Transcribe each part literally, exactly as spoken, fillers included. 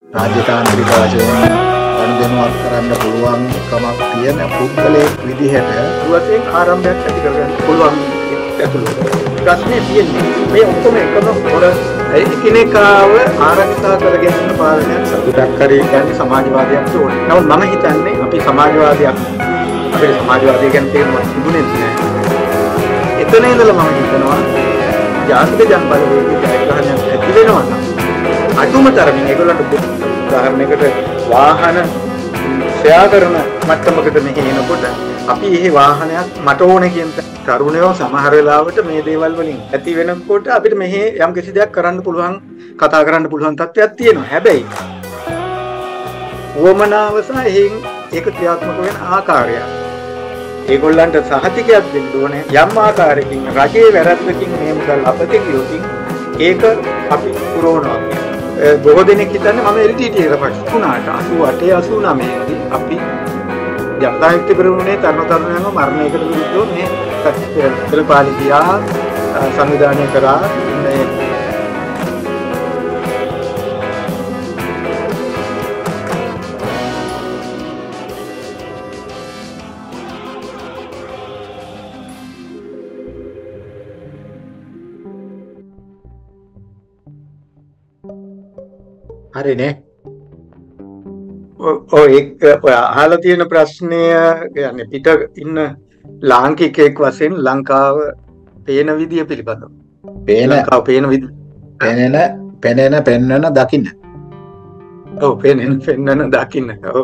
රාජ්‍යතාන්ත්‍රික වශයෙන් ගනුදෙනුවක් කරන්න පුළුවන් කමක් තියෙන පුද්ගලයෙක් විදිහට වශයෙන් ආරම්භයක් ඇති කරගන්න පුළුවන් ඇතුළත. ප්‍රශ්නේ තියෙන්නේ මේ ඔක්කොම එකම පොර එකිනෙකාව ආරක්ෂා කරගෙන පාලනයක් සතුටක් කරේ කියන්නේ සමාජවාදයක් ඕනේ. නමුත් මම හිතන්නේ අපි සමාජවාදයක් අපේ සමාජවාදය ගැන තේරුමක් තිබුණේ නැහැ. එතන ඉඳලා මම හිතනවා ජාතික ජනබලවේගයේ ජයග්‍රහණයක් ඇති වෙනවා නම් අඩුම තරමින් ඒගොල්ලන්ට උදාහරණයකට වාහන ෂෙයා කරන මට්ටමකට මෙහි එනකොට අපි මේ වාහනයක් මට ඕනේ කියන තරුණයෝ සමහර වෙලාවට මේ දේවල් වලින් ඇති වෙනකොට අපිට මෙහි යම් කිසි දෙයක් කරන්න පුළුවන් කතා කරන්න පුළුවන් තත්ත්වයක් තියෙනවා. හැබැයි වමනාව සහ එහෙන් ඒක ක්‍රියාත්මක වෙන ආකාරය ඒගොල්ලන්ට සහතිකයක් දෙන්න ඕනේ. යම් ආකාරයකින් රජයේ වැරද්දකින් මේ මුදල් අපතේ ගියොත් ඒක අපි පුරවනවා. බොහෝ දෙනෙක් හිතන්නේ මම එල් ටී ටී එකට පස්සේ වුණාට අසූ අටේ අසූ නවයේ දී අපි ජනතායුක්ත පෙරමුණේ තරුණ තරුණයන්ව මරණයකට විරුද්ධව මේ පෙරපාලිතියා සංවිධානය කරා මේ හරිනේ. ඔය එක් ඔය අහලා තියෙන ප්‍රශ්නය කියන්නේ පිට ඉන්න ලාංකිකයෙක් වශයෙන් ලංකාව පේන විදිය පිළිබඳව. පේන ලංකාව පේන විදිය. පෙනෙන පෙනෙන පෙන්නන දකින්න. ඔව් පෙනෙන පෙන්නන දකින්න. ඔව්.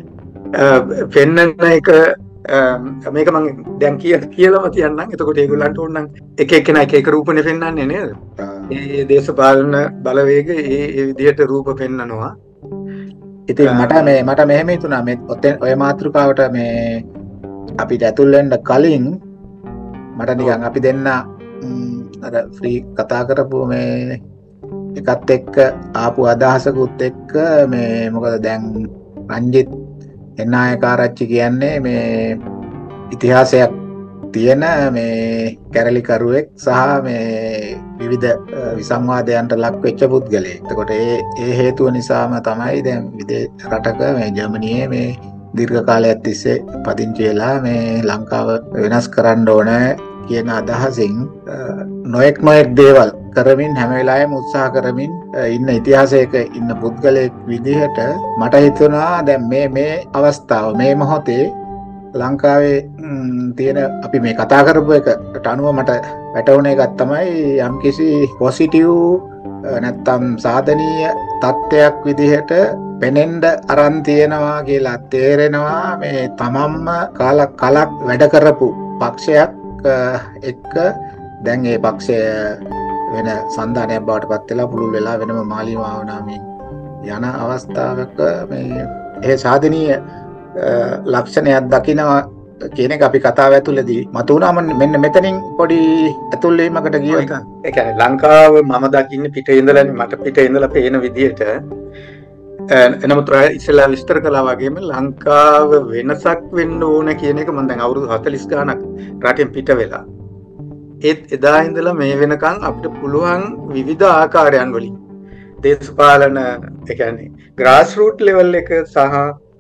පෙන්නන එක මේක මම දැන් කිය කියලාම තියන්නම්. එතකොට ඒගොල්ලන්ට ඕන නම් එක එක්කෙනා එක එක රූපනේ පෙන්වන්නේ නේද? ඒ දේශපාලන බලවේග ඒ ඒ විදිහට රූප පෙන්නනවා. ඉතින් මට මේ මට මෙහෙම හිතුණා මේ ඔය මාතෘකාවට මේ අපිට ඇතුල් වෙන්න කලින් මට නිකන් අපි දෙන්න අර ෆ්‍රී කතා කරපු මේ එකත් එක්ක ආපු අදහසකුත් එක්ක මේ මොකද දැන් රංජිත් එන්නායකාරච්චි කියන්නේ මේ ඉතිහාසයක් තියෙන මේ කැරලිකරුවෙක් සහ මේ විවිධ විසංවාදයන්ට ලක් වෙච්ච පුද්ගලයෙක්. එතකොට ඒ ඒ හේතුව නිසාම තමයි දැන් විදේශ රටක මේ ජර්මනියේ මේ දීර්ඝ කාලයක් තිස්සේ පදිංචි වෙලා මේ ලංකාව වෙනස් කරන්න ඕන කියන අදහසින් නොඑක් නොඑක් දේවල් කරමින් හැම වෙලාවෙම උත්සාහ කරමින් ඉන්න ඉතිහාසයක ඉන්න පුද්ගලයෙක් විදිහට මට හිතුණා දැන් මේ මේ අවස්ථාව මේ මොහොතේ ලංකාවේ තියෙන අපි මේ කතා කරපු එකට අනුව මට වැටහුණ එකක් තමයි යම්කිසි පොසිටිව් නැත්තම් සාධනීය තත්ත්වයක් විදිහට පෙනෙන්න අරන් තියෙනවා කියලා තේරෙනවා මේ තමන්ම කාලක් කලක් වැඩ කරපු පක්ෂයක් එක්ක දැන් ඒ පක්ෂය වෙන සන්ධානයක් බවට පත් වෙලා පුළුල් වෙලා වෙනම මාලිමාව නාමයෙන් යන අවස්ථාවක මේ ඒ සාධනීය ලක්ෂණයක් දකිනවා කියන එක අපි කතාව ඇතුළේදී මතුවුණාම මෙන්න මෙතනින් පොඩි ඇතුල් වීමකට ගියෝ එක. ඒ කියන්නේ ලංකාව මම දකින්නේ පිටේ ඉඳලානේ මට පිටේ ඉඳලා පේන විදිහට එනමුත් ඉස්සෙල්ලා විස්තර කළා වගේම ලංකාව වෙනසක් වෙන්න ඕන කියන එක මම දැන් අවුරුදු හතළිස් ගාණක් රටෙන් පිට වෙලා. ඒත් එදා ඉඳලා මේ වෙනකන් අපිට පුළුවන් විවිධ ආකාරයන් වලින් දේශපාලන ඒ කියන්නේ ග්‍රාස් රූට් ලෙවල් එක සහ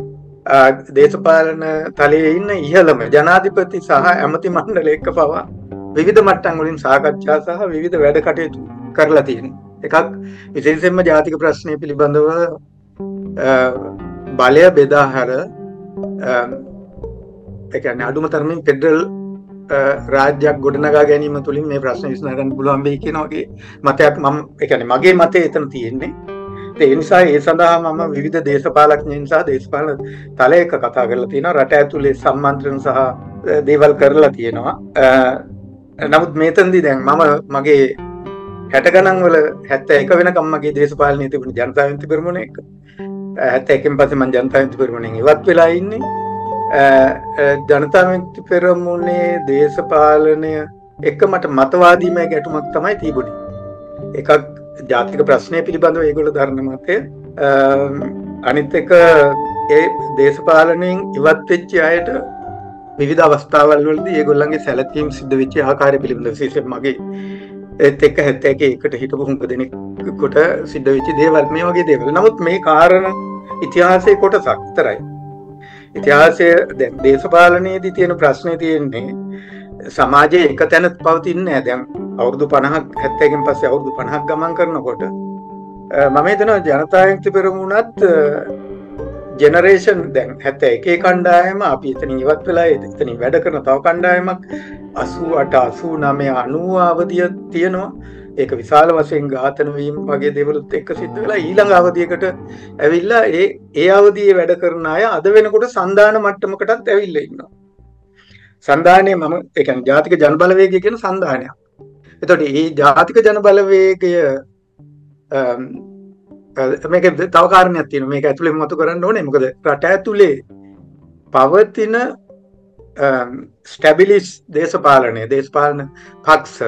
දේශපාලන තලයේ ඉන්න ඉහළම ජනාධිපති සහ ඇමති මණ්ඩලයක පවා විවිධ මට්ටම් වලින් සාකච්ඡා සහ විවිධ වැඩ කටයුතු කරලා තියෙනවා. එකක් විශේෂයෙන්ම ජාතික ප්‍රශ්නය පිළිබඳව බලය බෙදා හැර ඒ කියන්නේ අඩුම තරමින් ෆෙඩරල් රාජ්‍යයක් ගොඩනගා ගැනීම තුළින් මේ ප්‍රශ්න විසඳ ගන්න පුළුවන් වෙයි කියන වගේ මතයක් මම ඒ කියන්නේ මගේ මතය එතන තියෙන්නේ. ඒ නිසා ඒ සඳහා මම විවිධ දේශපාලඥයින් සහ දේශපාලන තලයක කතා කරලා තියෙනවා. රට ඇතුලේ සම්මන්ත්‍රණ සහ දේවල් කරලා තියෙනවා. නමුත් මෙතනදී දැන් මම මගේ හැට ගණන් වල හැත්තෑ එක වෙනකම් මගේ දේශපාලනයේ තිබුණ ජනතා විමුක්ති පෙරමුණ එක හැත්තෑ එකෙන් පස්සේ මම ජනතා විමුක්ති පෙරමුණෙන් ඉවත් වෙලා ඉන්නේ. ජනතා විමුක්ති පෙරමුණේ දේශපාලනය එක මට මතවාදීමය ගැටුමක් තමයි තිබුණේ. එකක් ජාතික ප්‍රශ්නය පිළිබඳව ඒගොල්ලෝ දරන මතය, අනිත් එක ඒ දේශපාලනයෙන් ඉවත් වෙච්ච අයට විවිධ අවස්ථාවල් වලදී ඒගොල්ලන්ගේ සැලකීම් සිද්ධ වෙච්ච ආකාරය පිළිබඳව විශේෂයෙන් මගේ ඒත් එක්ක හැත්තෑ එකේ එකට හිටපු හුඟ දෙනෙකුට සිද්ධ වෙච්ච දේවල් මේ වගේ දේවල්. නමුත් මේ කාරණා ඉතිහාසයේ කොටසක් විතරයි. ඉතිහාසය දැන් දේශපාලනයේදී තියෙන ප්‍රශ්නේ තියෙන්නේ සමාජයේ එක තැන පවතින්නේ නැහැ. දැන් අවුරුදු පනහක් හැත්තෑකින් පස්සේ අවුරුදු පනහක් ගමන් කරනකොට මම හිතනවා ජනතා විමුක්ති පෙරමුණත් ජෙනරේෂන් දැන් හැත්තෑ එකේ කණ්ඩායම අපි එතනින් ඉවත් වෙලා එතනින් වැඩ කරන තව කණ්ඩායමක් අසූ අට අසූ නවය අනූ අවධිය තියෙනවා. ඒක විශාල වශයෙන් ඝාතන වීම වගේ දේවලුත් එක්ක සිද්ධ වෙලා ඊළඟ අවධියකට ඇවිල්ලා ඒ ඒ අවධියේ වැඩ කරන අය අද වෙනකොට සන්දාන මට්ටමකටත් ඇවිල්ලා ඉන්නවා. සන්දානයේ මම ඒ කියන්නේ ජාතික ජනබලවේගය කියන සන්දානයක්. එතකොට මේ ජාතික ජනබලවේගය මේක තව කාරණයක් තියෙනවා. මේක ඇතුලේ මතු කරන්න ඕනේ. මොකද රට ඇතුලේ පවතින ස්ටැබිලිස් දේශපාලනය දේශපාලන පක්ෂ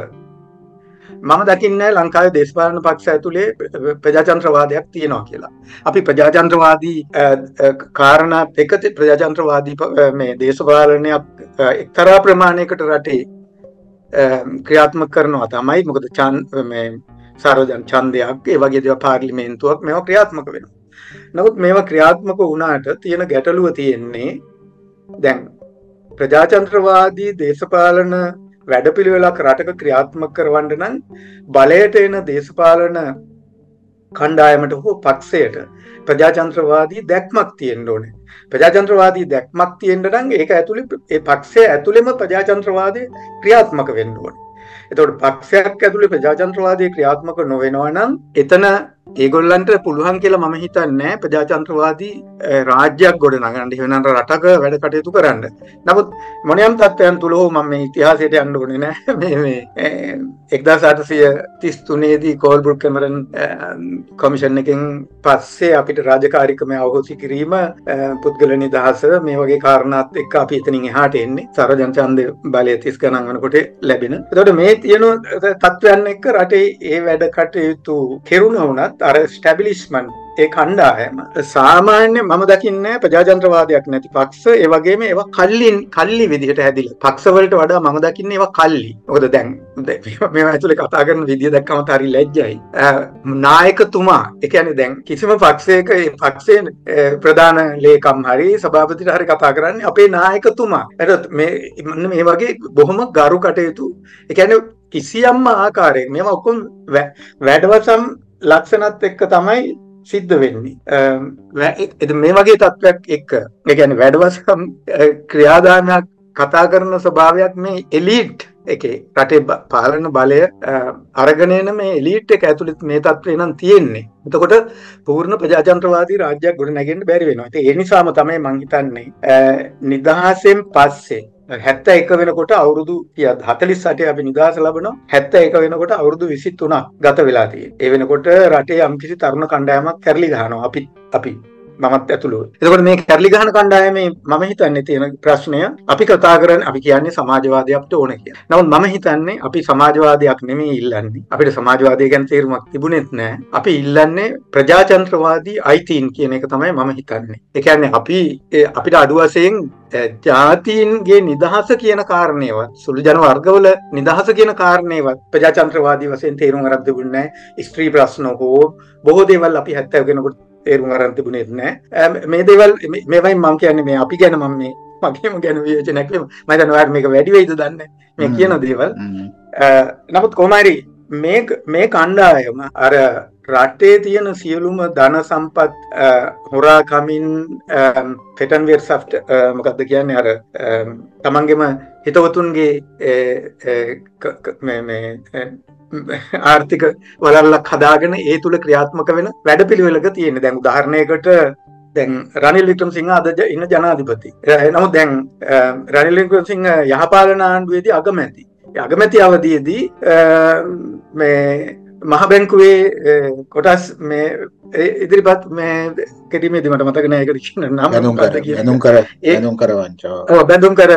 මම දකින්නේ ලංකාවේ දේශපාලන පක්ෂ ඇතුලේ ප්‍රජාතන්ත්‍රවාදයක් තියෙනවා කියලා. අපි ප්‍රජාතන්ත්‍රවාදී කාරණාත් එක්ක ප්‍රජාතන්ත්‍රවාදී මේ දේශපාලනයක් එක්තරා ප්‍රමාණයකට රටේ ක්‍රියාත්මක කරනවා තමයි. මොකද මේ සාර්වජනික ඡන්දයක් ඒ වගේ දේවල් පාර්ලිමේන්තුවක් මේවා ක්‍රියාත්මක වෙනවා. නමුත් මේවා ක්‍රියාත්මක වුණාට තියෙන ගැටලුව තියෙන්නේ දැන් ප්‍රජාතන්ත්‍රවාදී දේශපාලන වැඩපිළිවෙලක් රටක ක්‍රියාත්මක කරවන්න නම් බලයට එන දේශපාලන කණ්ඩායමට හෝ පක්ෂයට ප්‍රජාතන්ත්‍රවාදී දැක්මක් තියෙන්න ඕනේ. ප්‍රජාතන්ත්‍රවාදී දැක්මක් තියෙන්න නම් ඒක ඇතුලේ ඒ පක්ෂය ඇතුළෙම ප්‍රජාතන්ත්‍රවාදී ක්‍රියාත්මක වෙන්න ඕනේ. එතකොට පක්ෂයක් ඇතුලේ ප්‍රජාතන්ත්‍රවාදී ක්‍රියාත්මක නොවෙනවා නම් එතන ඒගොල්ලන්ට පුළුවන් කියලා මම හිතන්නේ ප්‍රජාතන්ත්‍රවාදී රාජ්‍යයක් ගොඩනගන්න. එහෙනම් රටක වැඩ කටයුතු කරන්න. නමුත් මොනියම් තත්ත්වයන් තුල හෝ මම මේ ඉතිහාසයට යන්න ඕනේ නැහැ. මේ මේ එක්දාස් අටසිය තිස් තුනේ දී කෝල්බෘක් කැමරන් කොමිෂන් එකෙන් පස්සේ අපිට රාජකාරී ක්‍රමය අවහොසි කිරීම පුද්ගල නිදහස මේ වගේ කාරණාත් එක්ක අපි එතනින් එහාට එන්නේ. සර්වජන ඡන්ද බලය තිස් ගණන් වෙනකොට ලැබෙන. එතකොට මේ තියෙන තත්ත්වයන් එක්ක රටේ ඒ වැඩ කටයුතු කෙරුණා වුණත් අර ස්ටැබිලිෂ්මන්ට් ඒ කණ්ඩායම සාමාන්‍ය මම දකින්නේ ප්‍රජාතන්ත්‍රවාදයක් නැති පක්ෂ ඒ වගේම ඒවා කල්ලි කල්ලි විදිහට හැදිලා පක්ෂ වලට වඩා මම දකින්නේ ඒවා කල්ලි. මොකද දැන් මේවා ඇතුලේ කතා කරන විදිය දැක්කම හරි ලැජ්ජයි. නායකතුමා ඒ කියන්නේ දැන් කිසිම පක්ෂයක ඒ පක්ෂයේ ප්‍රධාන ලේකම් හරි සභාපතිට හරි කතා කරන්නේ අපේ නායකතුමා. එතකොට මේ මේ වගේ බොහොම ගරු කටයුතු ඒ කියන්නේ කිසියම්ම ආකාරයක මේවා ඔක්කොම වැඩවසම් ලක්ෂණත් එක්ක තමයි සිද්ධ වෙන්නේ. මේ වගේ තත්ත්වයක් එක්ක ඒ කියන්නේ වැඩවසම් ක්‍රියාදාමයක් කතා කරන ස්වභාවයක් මේ එලීට් එකේ රටේ පාලන බලය අරගෙන එන මේ එලීට් එක ඇතුළේ මේ තත්ත්වේ නම් තියෙන්නේ. එතකොට පූර්ණ ප්‍රජාතන්ත්‍රවාදී රාජ්‍යයක් ගොඩනගෙන්න බැරි වෙනවා. ඒ නිසාම තමයි මම හිතන්නේ නිදහසෙන් පස්සේ හැත්තෑ එක වෙනකොට අවුරුදු හතළිස් අටේ අපි නිදහස ලබනවා. හැත්තෑ එක වෙනකොට අවුරුදු විසි තුනක් ගත වෙලා තියෙනවා. ඒ වෙනකොට රටේ යම්කිසි තරුණ කණ්ඩායමක් කැරලි ගහනවා. අපි අපි මමත් ඇතුළුව. එතකොට මේ කැරලි ගහන කණ්ඩායමේ මම හිතන්නේ තියෙන ප්‍රශ්නය අපි කතා කරන්නේ අපි කියන්නේ සමාජවාදය අපිට ඕන කියලා. නමුත් මම හිතන්නේ අපි සමාජවාදයක් නෙමෙයි ඉල්ලන්නේ. අපිට සමාජවාදය ගැන තේරුමක් තිබුණෙත් නැහැ. අපි ඉල්ලන්නේ ප්‍රජාතන්ත්‍රවාදී අයිතීන් කියන එක තමයි මම හිතන්නේ. ඒ කියන්නේ අපි අපිට අඩු වශයෙන් ජාතීන්ගේ නිදහස කියන කාරණේවත් සුළු ජන වර්ගවල නිදහස කියන කාරණේවත් ප්‍රජාතන්ත්‍රවාදී වශයෙන් තේරුම් අරන් තිබුණේ නැහැ. ස්ත්‍රී ප්‍රශ්න හෝ බොහෝ දේවල් අපි හැත්තෑ වෙනකොට තේරුම් අරන් තිබුණෙත් නැහැ. මේ දේවල් මේවයි මම කියන්නේ මේ අපි ගැන මම මේ මගේම ගැන විවේචනයක් වෙම මම හිතන්නේ ඔයාලට මේක වැඩි වෙයිද දන්නේ මේ කියන දේවල්. නමුත් කොහොම හරි මේ මේ කණ්ඩායම අර රටේ තියෙන සියලුම ධන සම්පත් හොරා කමින් ෆෙටන්වියර් සොෆ්ට් මොකක්ද කියන්නේ අර තමන්ගේම හිතවතුන්ගේ මේ මේ ආර්ථික වලල්ලක් හදාගෙන ඒ තුල ක්‍රියාත්මක වෙන වැඩපිළිවෙලක තියෙන. දැන් උදාහරණයකට දැන් රනිල් වික්‍රමසිංහ අද ඉන්න ජනාධිපති. නමුත් දැන් රනිල් වික්‍රමසිංහ යහපාලන ආණ්ඩුවේදී අගමැති. ඒ අගමැති අවධියේදී මේ මහ බැංකුවේ කොටස් මේ ඉදිරිපත් මේ කෙටිමේදී මට මතක නැහැ ඒකට කියන නම බැඳුම් කර බැඳුම් කර වංචාව. ඔව් බැඳුම් කර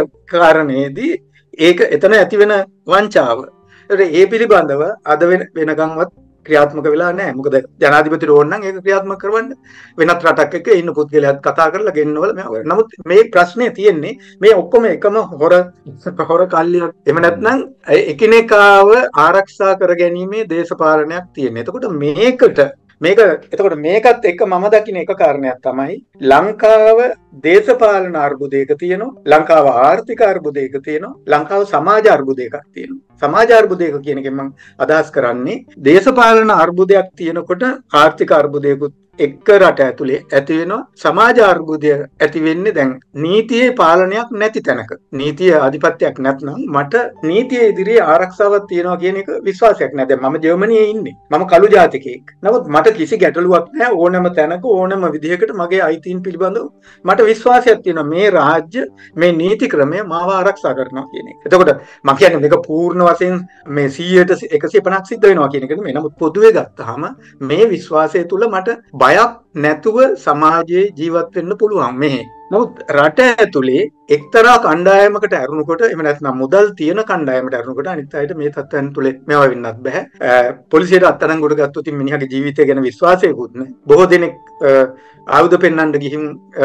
කාරණේදී ඒක එතන ඇති වෙන වංචාව. ඒ පිළිබඳව අද වෙන වෙනකන්වත් ක්‍රියාත්මක වෙලා නැහැ. මොකද ජනාධිපතිට ඕන නම් ඒක ක්‍රියාත්මක කරවන්න වෙනත් රටක් එක්ක ඉන්න පුද්ගලයාත් කතා කරලා ගෙන්නවල මේවා. නමුත් මේ ප්‍රශ්නේ තියෙන්නේ මේ ඔක්කොම එකම හොර හොර කල්ලියක්. එහෙම නැත්නම් එකිනෙකාව ආරක්ෂා කර ගැනීමේ දේශපාලනයක් තියෙන. එතකොට මේකට මේක එතකොට මේකත් එක්ක මම දකින එක කාරණයක් තමයි ලංකාව දේශපාලන අර්බුදයක තියෙනවා, ලංකාව ආර්ථික අර්බුදයක තියෙනවා, ලංකාව සමාජ අර්බුදයක තියෙනවා. සමාජ අර්බුදයක කියන එකෙන් මම අදහස් කරන්නේ දේශපාලන අර්බුදයක් තියෙනකොට ආර්ථික අර්බුදයකුත් එක්ක රට ඇතුලේ ඇති වෙනවා. සමාජ අර්බුදය ඇති වෙන්නේ දැන් නීතියේ පාලනයක් නැති තැනක. නීතිය ආධිපත්‍යයක් නැත්නම් මට නීතිය ඉදිරියේ ආරක්ෂාවක් තියෙනවා කියන එක විශ්වාසයක් නැහැ. දැන් මම ජර්මනියේ ඉන්නේ. මම කළු ජාතිකයෙක්. නමුත් මට කිසි ගැටලුවක් නැහැ ඕනම තැනක ඕනම විදිහකට මගේ අයිතීන් පිළිබඳව මට විශ්වාසයක් තියෙනවා මේ රාජ්‍ය මේ නීති ක්‍රමය මාව ආරක්ෂා කරනවා කියන එක. එතකොට මම කියන්නේ මේක පූර්ණ වශයෙන් මේ සීයට එකසිය පනහක් සිද්ධ වෙනවා කියන එක නෙමෙයි. නමුත් පොදුවේ ගත්තාම මේ විශ්වාසය තුල මට බයක් නැතුව සමාජයේ ජීවත් වෙන්න පුළුවන් මෙහි. නමුත් රට ඇතුලේ එක්තරා කණ්ඩායමකට ඇරුණුකොට එහෙම නැත්නම් මුදල් තියෙන කණ්ඩායමකට ඇරුණුකොට අනිත් අයට මේ තත්ත්වයන් තුල මේවා වෙන්නත් බෑ. පොලිසියට අත්අඩංගුවට ගත්තොත් මිනිහගේ ජීවිතය ගැන විශ්වාසයකුත් නැහැ. බොහෝ දෙනෙක් ආයුධ පෙන්වන්න ගිහින්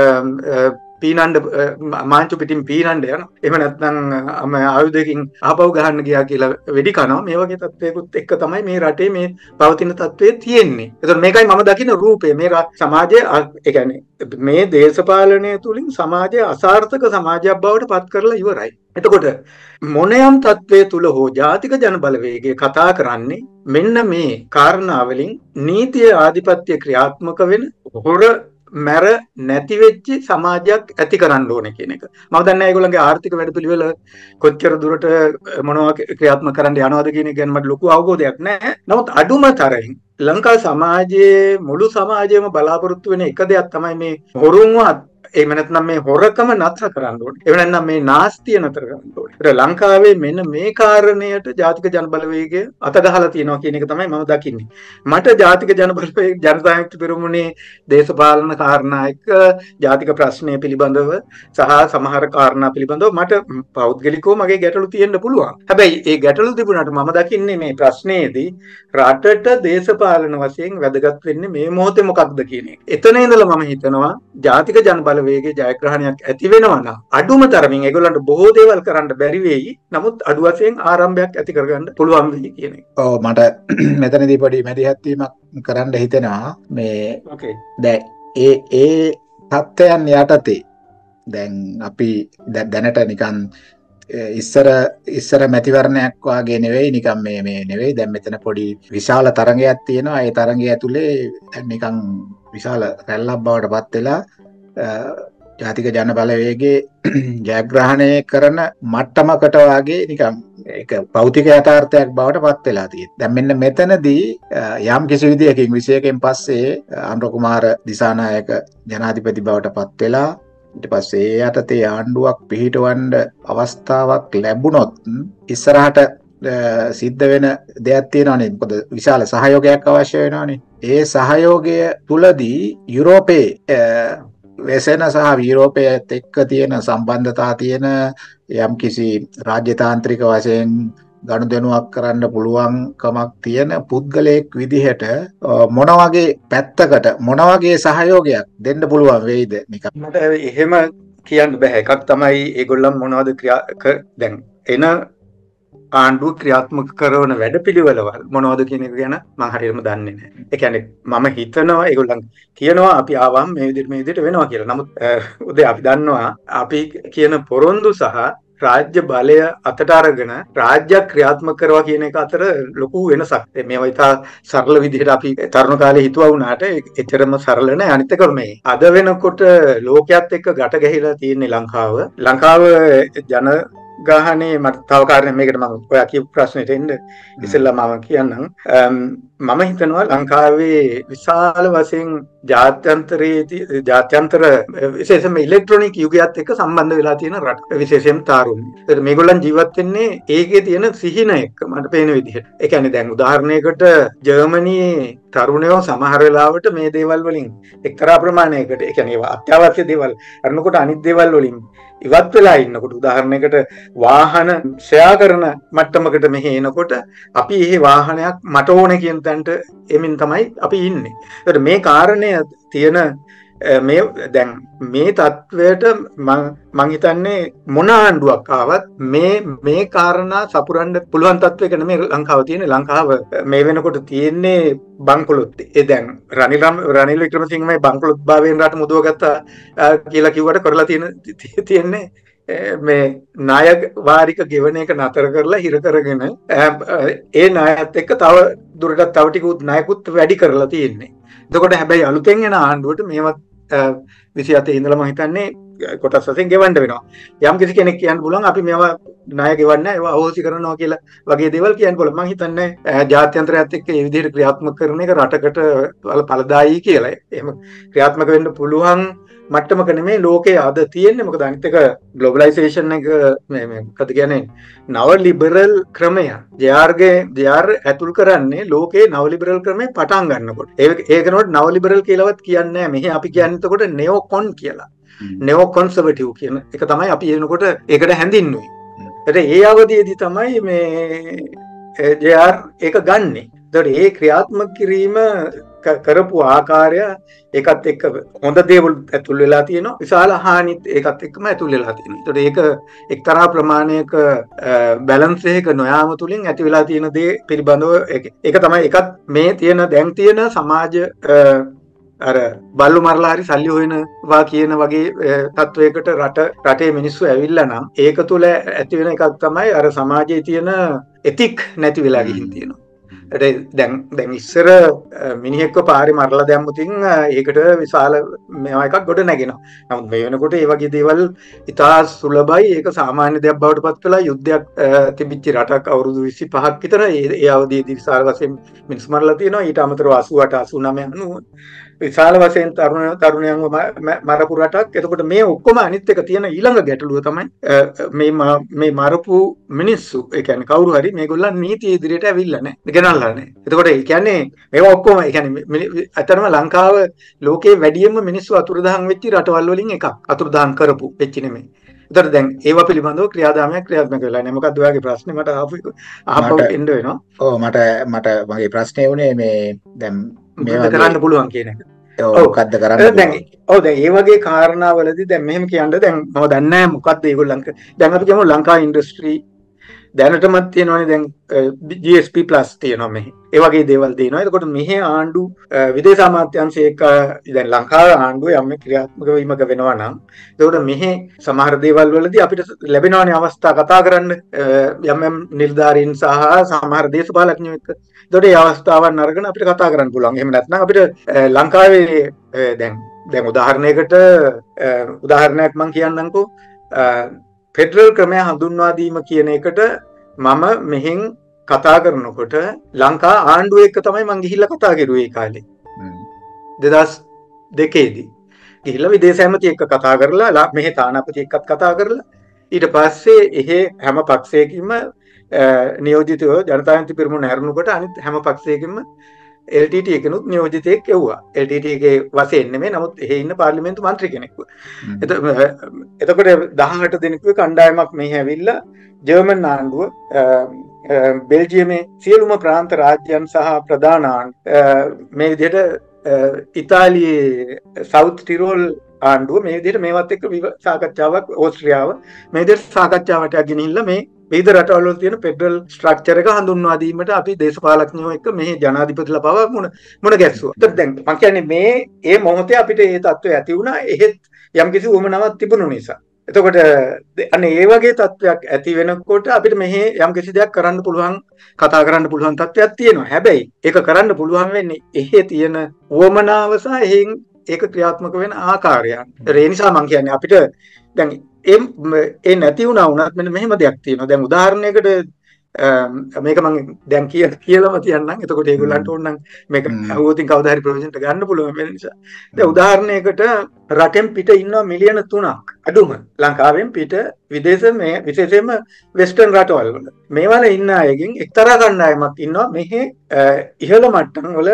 පීනන්න මාංචු පිටින් පීනන්න යනවා. එහෙම නැත්නම් ආයුධයකින් ආපහු ගහන්න ගියා කියලා වෙඩි කනවා. මේ වගේ තත්ත්වයකුත් එක්ක තමයි මේ රටේ මේ පවතින තත්ත්වය තියෙන්නේ. ඒතකොට මේකයි මම දකින රූපය. මේ සමාජයේ ඒ කියන්නේ මේ දේශපාලනය තුලින් සමාජය අසාර්ථක සමාජයක් බවට පත් කරලා ඉවරයි. එතකොට මොනයම් තත්ත්වයේ තුල හෝ ජාතික ජන බලවේගය කතා කරන්නේ මෙන්න මේ කාරණාවලින් නීතිය ආධිපත්‍ය ක්‍රියාත්මක වෙන හොර මැර නැති වෙච්ච සමාජයක් ඇති කරන්න ඕනේ කියන එක. මම දන්නේ ඒගොල්ලන්ගේ ආර්ථික වැඩපිළිවෙල කොච්චර දුරට මොනවා ක්‍රියාත්මක කරන්න යනවද කියන එක ගැන මට ලොකු අවබෝධයක් නැහැ. නමුත් අඩුම තරමින් ලංකා සමාජයේ මුළු සමාජයම බලාපොරොත්තු වෙන එක දෙයක් තමයි මේ හොරුන්වත් එහෙම නැත්නම් මේ හොරකම නතර කරන්න ඕනේ. එහෙම නැත්නම් මේ නාස්තිය නතර කරන්න ඕනේ. ඒක ලංකාවේ මෙන්න මේ කාරණයට ජාතික ජන බලවේගය අත ගහලා තියෙනවා කියන එක තමයි මම දකින්නේ. මට ජාතික ජන බලවේග ජනතා විමුක්ති පෙරමුණේ දේශපාලන කාරණා එක්ක ජාතික ප්‍රශ්නය පිළිබඳව සහ සමහර කාරණා පිළිබඳව මට පෞද්ගලිකව මගේ ගැටලු තියෙන්න පුළුවන්. හැබැයි ඒ ගැටලු තිබුණාට මම දකින්නේ මේ ප්‍රශ්නයේදී රටට දේශපාලන වශයෙන් වැදගත් වෙන්නේ මේ මොහොතේ මොකක්ද කියන එක. එතන ඉඳලා මම හිතනවා ජාතික ජන බලවේගයේ ජයග්‍රහණයක් ඇති වෙනවා නම් අඩුම තරමින් ඒගොල්ලන්ට බොහෝ දේවල් කරන්න බැරි වෙයි. නමුත් අඩු වශයෙන් ආරම්භයක් ඇති කරගන්න පුළුවන් වෙයි කියන එක. ඔව් මට මෙතනදී පොඩි මැදිහත් වීමක් කරන්න හිතෙනවා. මේ ඕකේ. දැන් ඒ ඒ තත්ත්වයන් යටතේ දැන් අපි දැනට නිකන් ඉස්සර ඉස්සර මැතිවරණයක් වාගේ නෙවෙයි නිකන් මේ මේ නෙවෙයි. දැන් මෙතන පොඩි විශාල තරංගයක් තියෙනවා. ඒ තරංගය ඇතුලේ දැන් නිකන් විශාල රැල්ලක් බවට පත් වෙලා ජාතික ජන බලවේගයේ ජයග්‍රහණය කරන මට්ටමකට වගේ නිකන් ඒක භෞතික යථාර්ථයක් බවට පත් වෙලා තියෙනවා. දැන් මෙන්න මෙතනදී යම් කිසි විදියකින් විශේෂයෙන් පස්සේ අනුර කුමාර දිසානායක ජනාධිපති බවට පත් වෙලා ඊට පස්සේ ඒ යටතේ ආණ්ඩුවක් පිහිටවන්න අවස්ථාවක් ලැබුණොත් ඉස්සරහට සිද්ධ වෙන දෙයක් තියෙනවානේ. මොකද විශාල සහයෝගයක් අවශ්‍ය වෙනවානේ. ඒ සහයෝගය තුලදී යුරෝපයේ වෙසෙන සහ යුරෝපයත් එක්ක තියෙන සම්බන්ධතා තියෙන යම් කිසි රාජ්‍යතාන්ත්‍රික වශයෙන් ගනුදෙනුවක් කරන්න පුළුවන්කමක් තියෙන පුද්ගලයෙක් විදිහට මොන වගේ පැත්තකට මොන වගේ සහයෝගයක් දෙන්න පුළුවන් වෙයිද නිකන්? මට එහෙම කියන්න බෑ. එකක් තමයි ඒගොල්ලන් මොනවද ක්‍රියා දැන් එන ආණ්ඩුව ක්‍රියාත්මක කරන වැඩපිළිවෙළවල් මොනවද කියන එක ගැන මම හරියටම දන්නේ නැහැ. ඒ කියන්නේ මම හිතනවා ඒගොල්ලන් කියනවා අපි ආවම මේ විදිහට මේ විදිහට වෙනවා කියලා. නමුත් උදේ අපි දන්නවා අපි කියන පොරොන්දු සහ රාජ්‍ය බලය අතට අරගෙන රාජ්‍යයක් ක්‍රියාත්මක කරනවා කියන එක අතර ලොකු වෙනසක්. මේවා ඉතා සරල විදිහට අපි තරුණ කාලේ හිතුවා වුණාට එච්චරම සරල නෑ. අනිත් එක මේ අද වෙනකොට ලෝකයක් එක්ක ගැට ගැහිලා තියෙන්නේ ලංකාව. ලංකාව ජන ගාහනේ මට තව කාරණයක් මේකට මම ඔයා කියපු ප්‍රශ්නෙට එන්න ඉතින්ලා මම කියන්නම්. මම හිතනවා ලංකාවේ විශාල වශයෙන් ජාත්‍යන්තරයේ ජාත්‍යන්තර විශේෂයෙන්ම ඉලෙක්ට්‍රොනික යුගයත් එක්ක සම්බන්ධ වෙලා තියෙන රට. විශේෂයෙන් තාරුණ්‍ය. ඒත් මේගොල්ලන් ජීවත් වෙන්නේ ඒකේ තියෙන සිහින එක්ක මට පේන විදිහට. ඒ කියන්නේ දැන් උදාහරණයකට ජර්මනියේ තරුණයෝ සමහර වෙලාවට මේ දේවල් වලින් එක්තරා ප්‍රමාණයකට ඒ කියන්නේ අත්‍යවශ්‍ය දේවල් අරනකොට අනිත් දේවල් වලින් ඉවත් වෙලා ඉන්නකොට උදාහරණයකට වාහන ෂෙයා කරන මට්ටමකට මෙහි එනකොට අපි මේ වාහනයක් මට ඕනේ කියන තැනට එමින් තමයි අපි ඉන්නේ. ඒකට මේ කාරණය තියෙන මේ දැන් මේ තත්වයට මම මං හිතන්නේ මොන ආණ්ඩුවක් ආවත් මේ මේ කාරණා සපුරන්න පුළුවන් තත්වයක නෙමෙයි ලංකාව තියෙන්නේ. ලංකාව මේ වෙනකොට තියෙන්නේ බංකොලොත්. ඒ දැන් රනිල් රනිල් වික්‍රමසිංහ මේ බංකොලොත් භාවයෙන් රට මුදවගත්තා කියලා කිව්වට කරලා තියෙන තියෙන්නේ මේ ණය වාරික ගෙවන එක නතර කරලා හිර කරගෙන ඒ ණයත් එක්ක තව දුරටත් තව ටිකුත් ණයකුත් වැඩි කරලා තියෙන්නේ. එතකොට හැබැයි අලුතෙන් එන ආණ්ඩුවට මේවත් විසිහතේ ඉඳලා මම හිතන්නේ කොටස් වශයෙන් ගෙවන්න වෙනවා. යම් කිසි කෙනෙක් කියන්න පුළුවන් අපි මේවා ණය ගෙවන්නේ ඒවා අහෝසි කරනවා කියලා වගේ දේවල් කියන්න පුළුවන්. මම හිතන්නේ ජාත්‍යන්තරයත් එක්ක මේ විදිහට ක්‍රියාත්මක කරන එක රටකට ඵලදායී කියලා. එහෙම ක්‍රියාත්මක වෙන්න පුළුවන් මට්ටමක නෙමෙයි ලෝකයේ අද තියෙන්නේ. මොකද අනිත් එක ග්ලොබලයිසේෂන් එක මේ මේ මොකද කියන්නේ නව ලිබරල් ක්‍රමය. ජේ ආර්ගේ ජේ ආර් ඇතුල් කරන්නේ ලෝකයේ නව ලිබරල් ක්‍රමය පටන් ගන්නකොට. ඒක ඒකනොත් නව ලිබරල් කියලාවත් කියන්නේ නැහැ. මෙහි අපි කියන්නේ එතකොට නෙෝ කොන් කියලා. නෙෝ කොන්සර්වටිව් කියන එක තමයි අපි එනකොට ඒකට හැඳින්නුවේ. ඒත් ඒ අවධියේදී තමයි මේ ජේ ආර් ඒක ගන්නෙ. ඒතකොට ඒ ක්‍රියාත්මක කිරීම කරපු ආකාරය ඒකත් එක්ක හොඳ දේවල් ඇතුල් වෙලා තියෙනවා. විශාල හානිත් ඒකත් එක්කම ඇතුල් වෙලා තියෙනවා. ඒතකොට ඒක එක්තරා ප්‍රමාණයක බැලන්ස් එකක නොයාම තුලින් ඇති වෙලා තියෙන දේ පිළිබඳව ඒක තමයි එකත් මේ තියෙන දැන් තියෙන සමාජ අර බල්ලු මරලා හරි සල්ලි හොයනවා කියන වගේ තත්වයකට රට රටේ මිනිස්සු ඇවිල්ලා නම් ඒක තුල ඇති වෙන එකක් තමයි අර සමාජයේ තියෙන එතික් නැති වෙලා ගිහින් තියෙනවා. දැන් දැන් ඉස්සර මිනිහෙක්ව පාරේ මරලා දැම්මුතින් ඒකට විශාල මේවා එකක් ගොඩ නැගෙනවා. නමුත් මේ වෙනකොට ඒ වගේ දේවල් ඉතා සුලභයි. ඒක සාමාන්‍ය දෙයක් බවට පත් වෙලා යුද්ධයක් තිබිච්ච රටක් අවුරුදු විසිපහක් විතර ඒ අවධියේදී විශාල වශයෙන් මිනිස් මරලා තියෙනවා. ඊට අමතරව අසූඅට අසූනවය අනූ විශාල වශයෙන් තරුණ තරුණයන්ව මරපු රටක්. එතකොට මේ ඔක්කොම අනිත් එක තියෙන ඊළඟ ගැටලුව තමයි මේ මේ මරපු මිනිස්සු ඒ කියන්නේ කවුරු හරි මේගොල්ලන් නීතිය ඉදිරියට ඇවිල්ලා නැහැ. ගෙනල්ලා නැහැ. එතකොට ඒ කියන්නේ මේවා ඔක්කොම ඒ කියන්නේ අතරම ලංකාව ලෝකයේ වැඩියෙන්ම මිනිස්සු අතුරුදහන් වෙච්ච රටවල් වලින් එකක්. අතුරුදහන් කරපු වෙච්ච නෙමෙයි. ඒතර දැන් ඒවා පිළිබඳව ක්‍රියාදාමයක් ක්‍රියාත්මක වෙලා නැහැ. මොකක්ද ඔයාගේ ප්‍රශ්නේ? මට ආපු ආපහු එන්න වෙනවා. ඔව් මට මට මගේ ප්‍රශ්නේ වුණේ මේ දැන් මේවා කරන්න පුළුවන් කියන එක. ඔව් මොකද්ද කරන්න දැන් ඔව් දැන් මේ වගේ කාරණාවලදී දැන් මෙහෙම කියන්න දැන් මම දන්නේ නැහැ මොකද්ද ඒගොල්ලන් දැන් අපි කියමු ලංකා ඉන්ඩස්ට්‍රි දැනටමත් තියෙනවානේ දැන් ජී එස් පී ප්ලස් තියෙනවා මෙහි. ඒ වගේ දේවල් දෙනවා. එතකොට මෙහි ආණ්ඩු විදේශ අමාත්‍යාංශය එක්ක දැන් ලංකාවේ ආණ්ඩුවේ යම් ක්‍රියාත්මක වීමක වෙනවා නම් එතකොට මෙහි සමහර දේවල් වලදී අපිට ලැබෙනවානේ අවස්ථා කතා කරන්න යම් යම් නිලධාරීන් සහ සමහර දේශපාලඥයෝ එක්ක. එතකොට මේ අවස්ථාවන් අරගෙන අපිට කතා කරන්න පුළුවන්. එහෙම නැත්නම් අපිට ලංකාවේ දැන් දැන් උදාහරණයකට උදාහරණයක් මම කියන්නම්කෝ ෆෙඩරල් ක්‍රමය හඳුන්වා දීම කියන එකට මම මෙහෙන් කතා කරනකොට ලංකා ආණ්ඩුව එක්ක තමයි මම ගිහිල්ලා කතා කරුවේ ඒ කාලේ. දෙදහස් දෙකේදී. ගිහිල්ලා විදේශ ඇමති එක්ක කතා කරලා මෙහි තානාපති එක්කත් කතා කරලා ඊට පස්සේ එහෙ හැම පක්ෂයකින්ම නියෝජිතයෝ ජනතා විමුක්ති පෙරමුණ හැරුණකොට අනිත් හැම පක්ෂයකින්ම එල් ටී ටී එකනොත් නියෝජිතයෙක් එව්වා. එල් ටී ටී එකේ වශයෙන් නෙමෙයි නමුත් එහෙ ඉන්න පාර්ලිමේන්තු මන්ත්‍රී කෙනෙක්ව. එතකොට දහඅට දෙනෙකුගේ කණ්ඩායමක් මෙහි ඇවිල්ලා ජර්මන් ආණ්ඩුව බෙල්ජියමේ සියලුම ප්‍රාන්ත රාජ්‍යයන් සහ ප්‍රධාන මේ විදිහට ඉතාලියේ සවුත් ටිරෝල් ආණ්ඩුව මේ විදිහට මේවත් එක්ක සාකච්ඡාවක් ඕස්ට්‍රියාව මේ විදිහට සාකච්ඡාවට ගෙනිහිල්ලා මේ විවිධ රටවල තියෙන ෆෙඩරල් ස්ට්‍රක්චර් එක හඳුන්වා දීමට අපි දේශපාලඥයෝ එක්ක මෙහි ජනාධිපතිලා පවා මුණ මුණ ගැස්සුවා. ඒත් දැන් මම කියන්නේ මේ මේ මොහොතේ අපිට මේ තත්ත්වය ඇති වුණා එහෙත් යම්කිසි උමනාවක් තිබුණු නිසා. එතකොට අනේ ඒ වගේ තත්ත්වයක් ඇති වෙනකොට අපිට මෙහි යම්කිසි දෙයක් කරන්න පුළුවන් කතා කරන්න පුළුවන් තත්ත්වයක් තියෙනවා. හැබැයි ඒක කරන්න පුළුවන් වෙන්නේ එහි තියෙන උවමනාව සහ එහෙන් ඒක ක්‍රියාත්මක වෙන ආකාරය. ඒ නිසා මම කියන්නේ අපිට දැන් ඒ නැති වුණා වුණත් මෙන්න මෙහෙම දෙයක් තියෙනවා. දැන් උදාහරණයකට මේක මම දැන් කිය කියලාම තියන්නම්. එතකොට ඒගොල්ලන්ට ඕන නම් මේක අහුවොතින් කවදා හරි ප්‍රොවිෂන් එක ගන්න පුළුවන් වෙන නිසා. දැන් උදාහරණයකට රටෙන් පිට ඉන්නවා මිලියන තුනක් අඩුම. ලංකාවෙන් පිට විදේශ මේ විශේෂයෙන්ම වෙස්ටර්න් රටවල් වල. මේ වල ඉන්න අයගෙන් එක්තරා කණ්ඩායමක් ඉන්නවා මෙහි ඉහළ මට්ටම් වල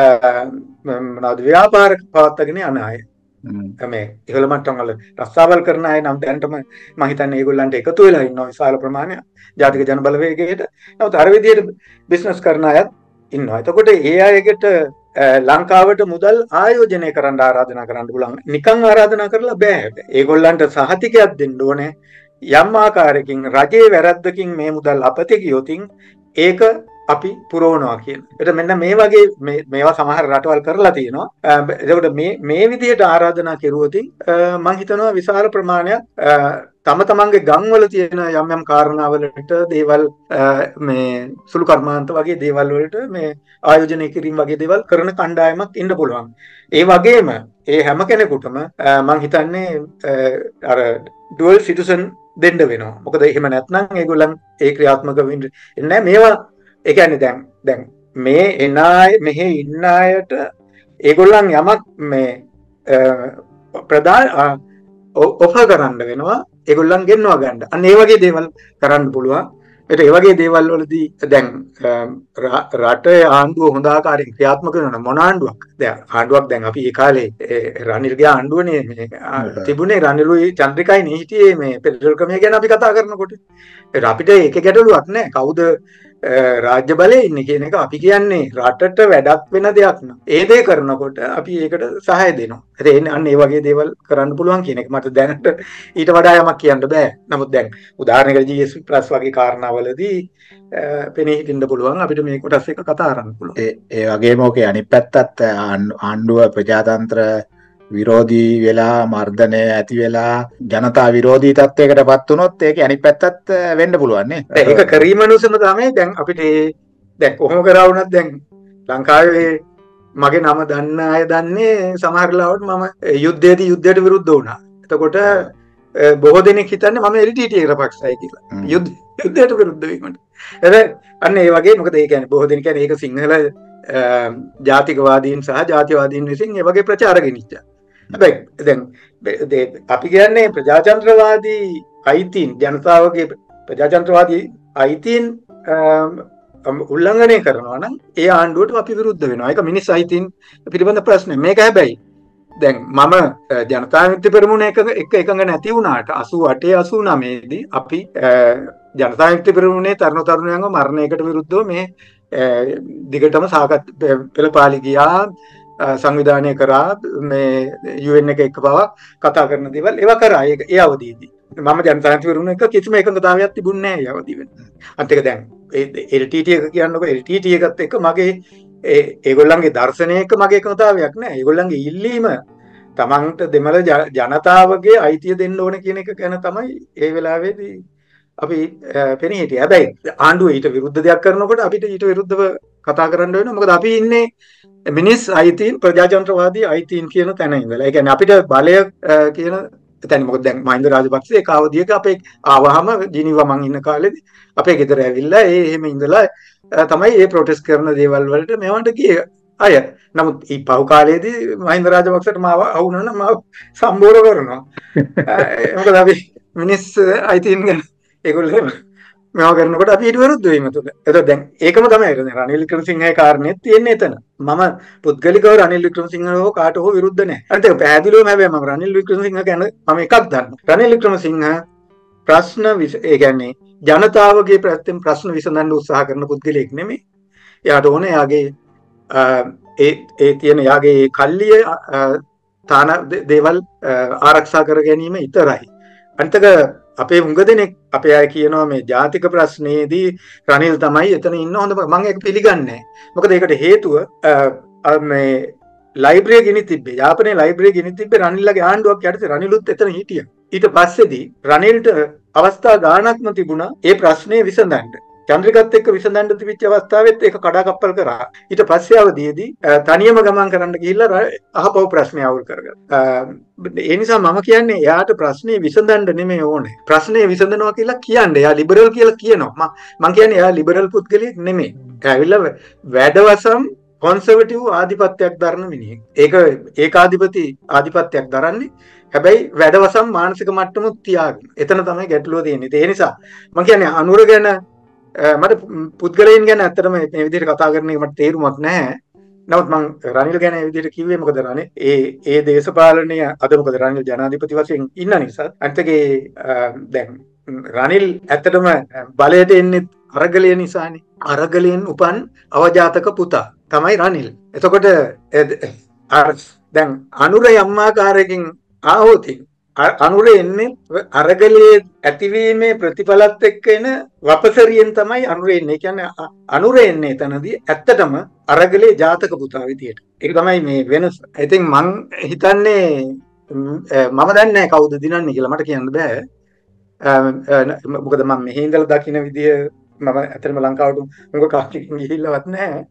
මොනවද ව්‍යාපාර පවත්වාගෙන යන අය. මේ ඉහළ මට්ටම් වල රස්සාවල් කරන අය නම් දැනටම මම හිතන්නේ ඒගොල්ලන්ට එකතු වෙලා ඉන්නවා විශාල ප්‍රමාණයක් ජාතික ජන බලවේගයකට. නමුත් අර විදිහට බිස්නස් කරන අයත් ඉන්නවා. එතකොට ඒ අයකට ලංකාවට මුදල් ආයෝජනය කරන්න ආරාධනා කරන්න පුළුවන්. නිකන් ආරාධනා කරලා බෑ. ඒගොල්ලන්ට සහතිකයක් දෙන්න ඕනේ. යම් ආකාරයකින් රජයේ වැරද්දකින් මේ මුදල් අපතේ ගියොතින් ඒක අපි පුරවනවා කියන. ඒකට මෙන්න මේ වගේ මේවා සමහර රටවල් කරලා තියෙනවා. එතකොට මේ මේ විදිහට ආරාධනා කෙරුවොතින් මම හිතනවා විශාල ප්‍රමාණයක් තම තමන්ගේ ගම්වල තියෙන යම් යම් කාරණාවලට දේවල් මේ සුළු කර්මාන්ත වගේ දේවල් වලට මේ ආයෝජනය කිරීම වගේ දේවල් කරන කණ්ඩායමක් ඉන්න පුළුවන්. ඒ වගේම ඒ හැම කෙනෙකුටම මම හිතන්නේ අර ඩුවල් සිටිසන් දෙන්න වෙනවා. මොකද එහෙම නැත්නම් ඒගොල්ලන් ඒ ක්‍රියාත්මක වෙන්නේ නැහැ. මේවා ඒ කියන්නේ දැන් දැන් මේ එන අය මෙහි ඉන්න අයට ඒගොල්ලන් යමක් මේ ප්‍රධාන ඔෆර් කරන්න වෙනවා. ඒගොල්ලන් ගෙන්නවා ගන්න. අන්න ඒ වගේ දේවල් කරන්න පුළුවන්. ඒත් ඒ වගේ දේවල් වලදී දැන් රටේ ආණ්ඩුව හොඳ ආකාරයෙන් ක්‍රියාත්මක කරන මොන ආණ්ඩුවක්? දැන් ආණ්ඩුවක් දැන් අපි ඒ කාලේ රනිල්ගේ ආණ්ඩුවනේ මේ තිබුණේ රනිලුයි චන්ද්‍රිකයි නේ හිටියේ මේ පෙරටල් ක්‍රමය ගැන අපි කතා කරනකොට. ඒත් අපිට ඒක ගැටලුවක් නැහැ. කවුද රාජ්‍ය බලයේ ඉන්නේ කියන එක අපි කියන්නේ රටට වැඩක් වෙන දෙයක් න ะ. ඒ දේ කරනකොට අපි ඒකට සහාය දෙනවා. ඒ අන්න ඒ වගේ දේවල් කරන්න පුළුවන් කියන එක මට දැනට ඊට වඩා යමක් කියන්න බෑ. නමුත් දැන් උදාහරණයකට ජී එස් පී ප්ලස් වගේ කාරණාවලදී පෙනී හිටින්න පුළුවන් අපිට මේ කොටස් එක කතා කරන්න පුළුවන්. ඒ ඒ වගේම ඔකේ අනිත් පැත්තත් ආණ්ඩුව ප්‍රජාතන්ත්‍ර විරෝධී වෙලා මර්ධනය ඇති වෙලා ජනතා විරෝධී තත්වයකටපත් වුණොත් ඒක අනිත් පැත්තත් වෙන්න පුළුවන් නේ. ඒක කරීමනුසම තමයි දැන් අපිට දැන් කොහොම කරා වුණත් දැන් ලංකාවේ මගේ නම දන්න අය දන්නේ සමහර ලාවට මම යුද්ධයේදී යුද්ධයට විරුද්ධ වුණා. එතකොට බොහෝ දෙනෙක් හිතන්නේ මම එල් ටී ටී එකට පක්ෂයි කියලා. යුද්ධ යුද්ධයට විරුද්ධ වීමට. එතන අන්න ඒ වගේ මොකද ඒ කියන්නේ බොහෝ දෙනෙක් කියන්නේ ඒක සිංහල ජාතිකවාදීන් සහ ජාතිවාදීන් විසින් ඒ වගේ ප්‍රචාර ගෙනිච්චා. හැබැයි දැන් අපි කියන්නේ ප්‍රජාතන්ත්‍රවාදී අයිතීන් ජනතාවගේ ප්‍රජාතන්ත්‍රවාදී අයිතීන් උල්ලංඝනය කරනවා නම් ඒ ආණ්ඩුවට අපි විරුද්ධ වෙනවා. ඒක මිනිස් අයිතීන් පිළිබඳ ප්‍රශ්නයක්. මේක හැබැයි දැන් මම ජනතා විමුක්ති පෙරමුණ එක එක එකඟ නැති වුණාට අසූ අටේ අසූ නවයේ දී අපි ජනතා විමුක්ති පෙරමුණේ තරුණ තරුණියන්ව මරණයකට විරුද්ධව මේ දිගටම සාකච්ඡා පෙළපාලි ගියා සංවිධානය කරා මේ යූ එන් එක එක්ක පවා කතා කරන දේවල් ඒවා කරා ඒක ඒ අවදීදී මම ජනතා විමුක්ති පෙරමුණ එක කිසිම එකඟතාවයක් තිබුණේ නැහැ ඒ අවදී වෙන. අන්තික දැන් එල් ටී ටී එක කියන්නකො එල් ටී ටී එකත් එක්ක මගේ ඒ ඒගොල්ලන්ගේ දර්ශනය එක්ක මගේ එකඟතාවයක් නැහැ. ඒගොල්ලන්ගේ ඉල්ලීම තමන්ට දෙමළ ජනතාවගේ අයිතිය දෙන්න ඕන කියන එක ගැන තමයි ඒ වෙලාවේදී අපි පෙනී හිටියේ. හැබැයි ආණ්ඩුව ඊට විරුද්ධ දෙයක් කරනකොට අපිට ඊට විරුද්ධව කතා කරන්න වෙනවා. මොකද අපි ඉන්නේ මිනිස් අයිතීන් ප්‍රජාතන්ත්‍රවාදී අයිතීන් කියන තැන ඉඳලා. ඒ කියන්නේ අපිට බලය කියන එතන මොකද දැන් මහින්ද රාජපක්ෂ ඒ කාවදියක අපේ ආවහම ජිනීවා මං ඉන්න කාලෙදී අපේ ගෙදර ඇවිල්ලා ඒ එහෙම ඉඳලා තමයි මේ ප්‍රොටෙස්ට් කරන දේවල් වලට මේවට ගියේ අය. නමුත් මේ පහු කාලේදී මහින්ද රාජපක්ෂට මාව අහුණා නම් මාව සම්බෝර කරනවා. මොකද අපි මිනිස් අයිතීන් ගැන ඒගොල්ලෝ මේවා කරනකොට අපි ඊට විරුද්ධ වීම තුල. එතකොට දැන් ඒකම තමයි රනිල් වික්‍රමසිංහගේ කාරණේ තියෙන්නේ එතන. මම පුද්ගලිකව රනිල් වික්‍රමසිංහව කාට හෝ විරුද්ධ නැහැ. අනිත් එක පැහැදිලිවම හැබැයි මම රනිල් වික්‍රමසිංහ ගැන මම එකක් දන්නවා. රනිල් වික්‍රමසිංහ ප්‍රශ්න ඒ කියන්නේ ජනතාවගේ පැත්තෙන් ප්‍රශ්න විසඳන්න උත්සාහ කරන පුද්ගලයෙක් නෙමෙයි. එයාට ඕනේ එයාගේ ඒ ඒ තියෙන එයාගේ කල්ලිය තාන දේවල් ආරක්ෂා කර ගැනීම විතරයි. අනිත් එක අපේ හුඟ දෙනෙක් අපේ අය කියනවා මේ ජාතික ප්‍රශ්නයේදී රනිල් තමයි එතන ඉන්න හොඳ මම ඒක පිළිගන්නේ නැහැ. මොකද ඒකට හේතුව මේ ලයිබ්‍රරිය ගෙනි තිබ්බේ. යාපනයේ ලයිබ්‍රරිය ගෙනි තිබ්බේ රනිල්ලගේ ආණ්ඩුවක් යටතේ රනිලුත් එතන හිටියා. ඊට පස්සේදී රනිල්ට අවස්ථා ගාණක්ම තිබුණා ඒ ප්‍රශ්නේ විසඳන්න. චන්ද්‍රිකත් එක්ක විසඳන්න තිබිච්ච අවස්ථාවෙත් ඒක කඩාකප්පල් කරා. ඊට පස්සේ අවදීදී තනියම ගමන් කරන්න ගිහිල්ලා අහපව ප්‍රශ්නේ අවුල් කරගත්තා. ඒ නිසා මම කියන්නේ එයාට ප්‍රශ්නේ විසඳන්න නෙමෙයි ඕනේ. ප්‍රශ්නේ විසඳනවා කියලා කියන්නේ එයා ලිබරල් කියලා කියනවා. මම කියන්නේ එයා ලිබරල් පුද්ගලයෙක් නෙමෙයි. එයා ඇවිල්ලා වැඩවසම් කොන්සර්වටිව් ආධිපත්‍යයක් දරන මිනිහෙක්. ඒක ඒකාධිපති ආධිපත්‍යයක් දරන්නේ. හැබැයි වැඩවසම් මානසික මට්ටමුත් තියාගෙන. එතන තමයි ගැටලුව තියෙන්නේ. ඒ නිසා මම කියන්නේ අනුර ගැන මට පුද්ගලයන් ගැන ඇත්තටම මේ විදිහට කතා කරන එක මට තේරුමක් නැහැ. නමුත් මම රනිල් ගැන මේ විදිහට කිව්වේ මොකද රනිල් ඒ ඒ දේශපාලනය අද මොකද රනිල් ජනාධිපති වශයෙන් ඉන්න නිසා අන්තිකේ දැන් රනිල් ඇත්තටම බලයට එන්නේ අරගලය නිසානේ. අරගලෙන් උපන් අවජාතක පුතා තමයි රනිල්. එතකොට දැන් අනුරේ අම්මාකාරයකින් ආවොතින් අනුරේ එන්නේ අරගලයේ ඇතිවීමේ ප්‍රතිඵලත් එක්ක එන වපසරියෙන් තමයි අනුරේ එන්නේ. කියන්නේ අනුරේ එන්නේ එතනදී ඇත්තටම අරගලයේ ජාතක පුතා විදියට. ඒක තමයි මේ වෙනස. ඉතින් මං හිතන්නේ මම දන්නේ නැහැ කවුද දිනන්නේ කියලා මට කියන්න බෑ. මොකද මම මෙහි ඉඳලා දකින්න විදිය මම ඇත්තටම ලංකාවට මොකක් කාටිකින් ගිහිල්ලවත් නැහැ.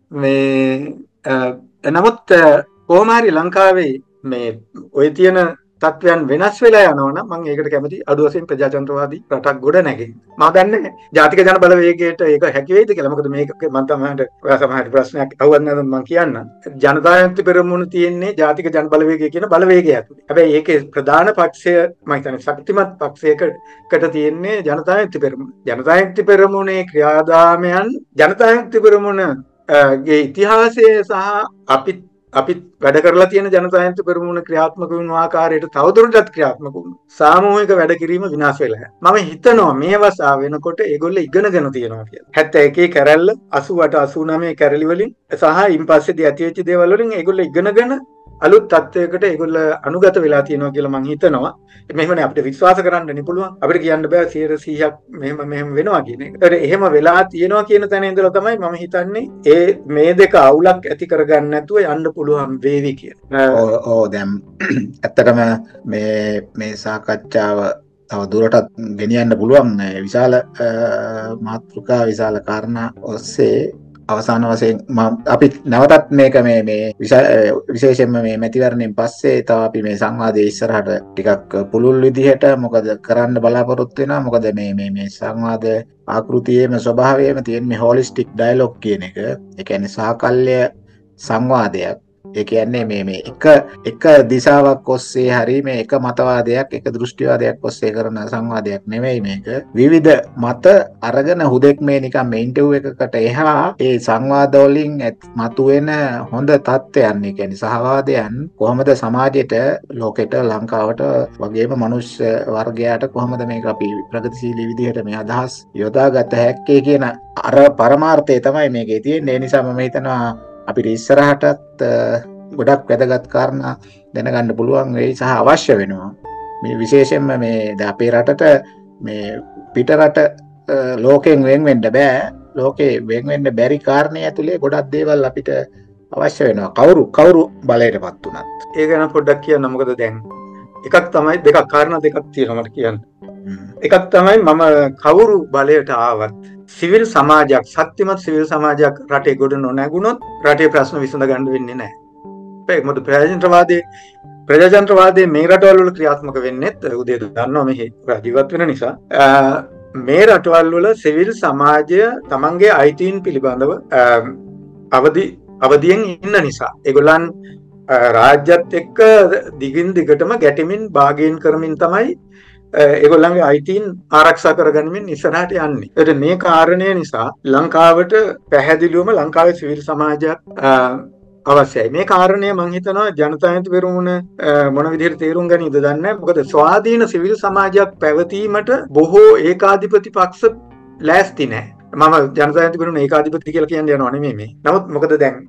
මේ නමුත් කොහොම හරි ලංකාවේ මේ ඔය තියෙන තත්වයන් වෙනස් වෙලා යනවා නම් මම ඒකට කැමති අඩු වශයෙන් ප්‍රජාතන්ත්‍රවාදී රටක් ගොඩ නැගෙන්න. මම දන්නේ ජාතික ජන බලවේගයට ඒක හැකි වෙයිද කියලා. මොකද මේක මම තමයි ඔයා සමහර ප්‍රශ්නයක් අහුවත් නැත්නම් මම කියන්න. ජනතායන්ත්‍රික පෙරමුණ තියෙන්නේ ජාතික ජන බලවේගය කියන බලවේගය ඇතුලේ. හැබැයි ඒකේ ප්‍රධාන පක්ෂය මම හිතන්නේ ශක්තිමත් පක්ෂයකට තියෙන්නේ ජනතායන්ත්‍රික පෙරමුණ. ජනතායන්ත්‍රික පෙරමුණේ ක්‍රියාදාමයන් ජනතායන්ත්‍රික පෙරමුණගේ ඉතිහාසය සහ අපි අපි වැඩ කරලා තියෙන ජනතායන්ත්‍රික පෙරමුණ ක්‍රියාත්මක වුණු ආකාරයට තවදුරටත් ක්‍රියාත්මක වුණු සාමූහික වැඩ කිරීම විනාශ වෙලා. මම හිතනවා මේ වසා වෙනකොට ඒගොල්ලෝ ඉගෙනගෙන තියෙනවා කියලා. හැත්තෑ එකේ කැරැල්ල අසූඅට අසූනවය කැරලි වලින් සහ ඉන් පස්සේදී ඇති වෙච්ච දේවල් වලින් ඒගොල්ලෝ ඉගෙනගෙන අලුත් තත්වයකට ඒගොල්ලෝ අනුගත වෙලා තියෙනවා කියලා මම හිතනවා. මෙහෙමනේ අපිට විශ්වාස කරන්න පුළුවන්. අපිට කියන්න බෑ සියයට සීයක් මෙහෙම මෙහෙම වෙනවා කියන එක. ඒතර එහෙම වෙලා තියෙනවා කියන තැන ඉඳලා තමයි මම හිතන්නේ ඒ මේ දෙක අවුලක් ඇති කරගන්න නැතුව යන්න පුළුවන් වේවි කියලා. ඔව් ඔව් දැන් ඇත්තටම මේ මේ සාකච්ඡාව තව දුරටත් ගෙනියන්න පුළුවන් විශාල මාතෘකා විශාල කාරණා ඔස්සේ අවසාන වශයෙන් අපි නැවතත් මේක මේ මේ විශේෂයෙන්ම මේ මැතිවරණයෙන් පස්සේ තව අපි මේ සංවාදයේ ඉස්සරහට ටිකක් පුළුල් විදිහට මොකද කරන්න බලාපොරොත්තු වෙනවා. මොකද මේ මේ මේ සංවාද ආකෘතියේම ස්වභාවයම තියෙන මේ හොලිස්ටික් ඩයලොග් කියන එක. ඒ කියන්නේ සාකල්ය සංවාදයක්. ඒ කියන්නේ මේ මේ එක එක දිශාවක් ඔස්සේ හරි මේ එක මතවාදයක් එක දෘෂ්ටිවාදයක් ඔස්සේ කරන සංවාදයක් නෙවෙයි මේක. විවිධ මත අරගෙන හුදෙක් මේ නිකන් මේ ඉන්ටර්විව් එකකට එහා ඒ සංවාද වලින් මතුවෙන හොඳ තත්ත්වයන්, ඒ කියන්නේ සහවාදයන් කොහොමද සමාජයට, ලෝකෙට, ලංකාවට වගේම මනුෂ්‍ය වර්ගයාට කොහොමද මේක අපි ප්‍රගතිශීලී විදිහට මේ අදහස් යොදාගත හැක්කේ කියන අර පරමාර්ථය තමයි මේකේ තියෙන්නේ. ඒ නිසා මම හිතනවා අපිට ඉස්සරහටත් ගොඩක් වැදගත් කාරණා දැනගන්න පුළුවන් වෙයි සහ අවශ්‍ය වෙනවා. මේ විශේෂයෙන්ම මේ අපේ රටට මේ පිට රට ලෝකෙන් වෙන් වෙන්න බෑ. ලෝකේ වෙන් වෙන්න බැරි කාරණේ ඇතුලේ ගොඩක් දේවල් අපිට අවශ්‍ය වෙනවා. කවුරු කවුරු බලයටපත් උනත්. ඒ ගැන පොඩ්ඩක් කියන්න. මොකද දැන් එකක් තමයි දෙකක් කාරණා දෙකක් තියෙනවා මට කියන්න. එකක් තමයි මම කවුරු බලයට ආවත් සිවිල් සමාජයක්, ශක්තිමත් සිවිල් සමාජයක් රටේ ගොඩ නොනැගුණොත් රටේ ප්‍රශ්න විසඳ ගන්න වෙන්නේ නැහැ. ඒක මොකද ප්‍රජාතන්ත්‍රවාදයේ ප්‍රජාතන්ත්‍රවාදයේ මේ රටවල් වල ක්‍රියාත්මක වෙන්නේ උදේ දන්නවා මෙහි ජීවත් වෙන නිසා මේ රටවල් වල සිවිල් සමාජය තමන්ගේ අයිතීන් පිළිබඳව අවදි අවදියෙන් ඉන්න නිසා ඒගොල්ලන් රාජ්‍යත් එක්ක දිගින් දිගටම ගැටෙමින් භාගයෙන් කරමින් තමයි ඒගොල්ලන්ගේ අයිතීන් ආරක්ෂා කරගනිමින් ඉස්සරහට යන්නේ. ඒකට මේ කාරණය නිසා ලංකාවට පැහැදිලිවම ලංකාවේ සිවිල් සමාජයක් අවශ්‍යයි. මේ කාරණය මම හිතනවා ජනතායන්ත්‍රික පෙරමුණ මොන විදිහට තේරුම් ගනීද දන්නේ නැහැ. මොකද ස්වාධීන සිවිල් සමාජයක් පැවතීමට බොහෝ ඒකාධිපති පක්ෂ ලෑස්ති නැහැ. මම ජනතායන්ත්‍රික පෙරමුණ ඒකාධිපති කියලා කියන්නේ යනවා නෙමෙයි මේ. නමුත් මොකද දැන්